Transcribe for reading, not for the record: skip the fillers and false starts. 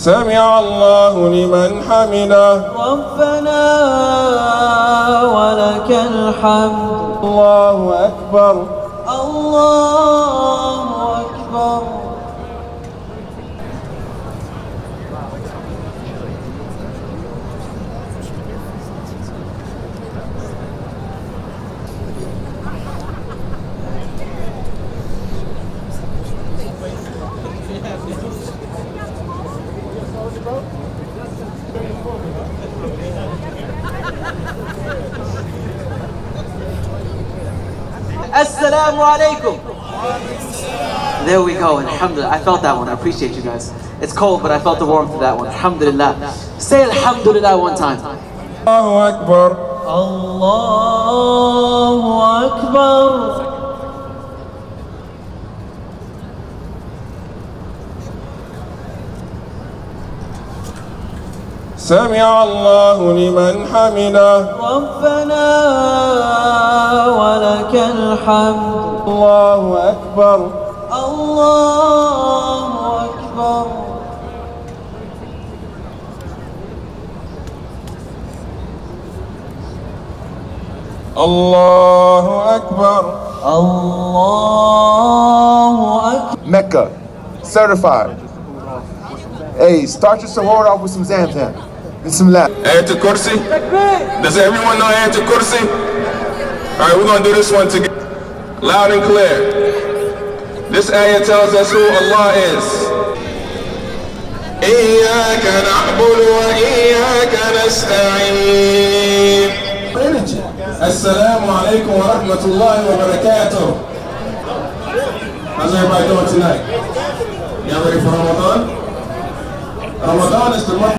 سمع الله لمن حمده. ربنا ولك الحمد. الله أكبر. الله أكبر. Assalamu alaikum. There we go. Alhamdulillah. I felt that one. I appreciate you guys. It's cold, but I felt the warmth of that one. Alhamdulillah. Say Alhamdulillah one time. Allahu Akbar. Allahu Akbar. سمع الله لمن حمده. ربنا ولك الحمد. الله أكبر. الله أكبر. الله أكبر. الله أكبر. Mecca, certified. Hey, start your sahur off with some Zamzam and some lap. Ayatul Kursi. Does everyone know Ayatul Kursi? All right, we're going to do this one together. Loud and clear. This ayah tells us who Allah is. إياك نعبد وإياك نستعين. Assalamu alaikum wa rahmatullahi wa barakatuh. How's everybody doing tonight? Y'all ready for Ramadan? Ramadan is the month